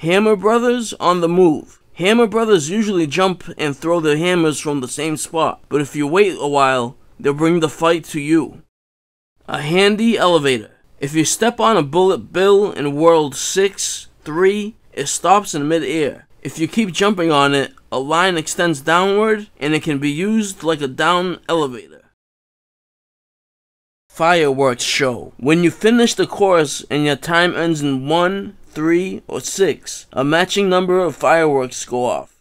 Hammer Brothers on the move. Hammer Brothers usually jump and throw their hammers from the same spot, but if you wait a while, they'll bring the fight to you. A handy elevator. If you step on a bullet bill in World 6-3, it stops in mid-air. If you keep jumping on it, a line extends downward and it can be used like a down elevator. Fireworks show. When you finish the course and your time ends in 1, 3, or 6, a matching number of fireworks go off.